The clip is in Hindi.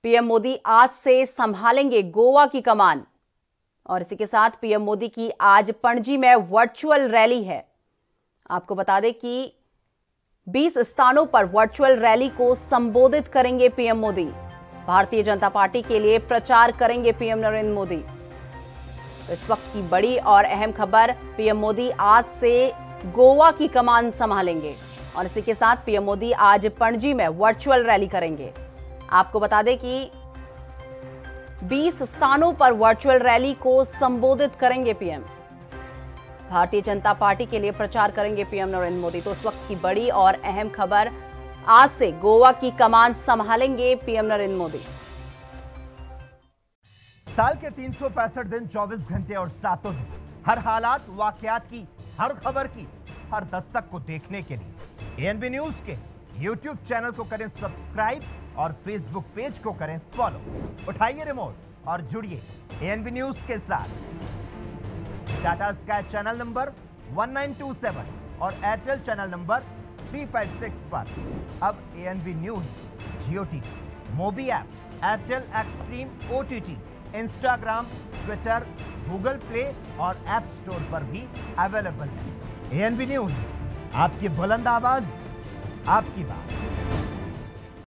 पीएम मोदी आज से संभालेंगे गोवा की कमान। और इसी के साथ पीएम मोदी की आज पणजी में वर्चुअल रैली है। आपको बता दें कि 20 स्थानों पर वर्चुअल रैली को संबोधित करेंगे पीएम मोदी। भारतीय जनता पार्टी के लिए प्रचार करेंगे पीएम नरेंद्र मोदी। इस वक्त की बड़ी और अहम खबर, पीएम मोदी आज से गोवा की कमान संभालेंगे। और इसी के साथ पीएम मोदी आज पणजी में वर्चुअल रैली करेंगे। आपको बता दें कि 20 स्थानों पर वर्चुअल रैली को संबोधित करेंगे पीएम। भारतीय जनता पार्टी के लिए प्रचार करेंगे पीएम नरेंद्र मोदी। तो इस वक्त की बड़ी और अहम खबर, आज से गोवा की कमान संभालेंगे पीएम नरेंद्र मोदी। साल के 365 दिन, 24 घंटे और 7 दिन, हर हालात वाकयात की, हर खबर की, हर दस्तक को देखने के लिए एएनबी न्यूज के यूट्यूब चैनल को करें सब्सक्राइब और फेसबुक पेज को करें फॉलो। उठाइए रिमोट और जुड़िए एएनबी न्यूज के साथ। टाटा स्काई चैनल नंबर 1927 और एयरटेल चैनल नंबर 356 पर अब ANB news Jio TV, Mobi app, Airtel Xtreme OTT, Instagram, Twitter, Google Play और ऐप स्टोर पर भी अवेलेबल है। एएनबी न्यूज, आपकी बुलंद आवाज, आपकी बात।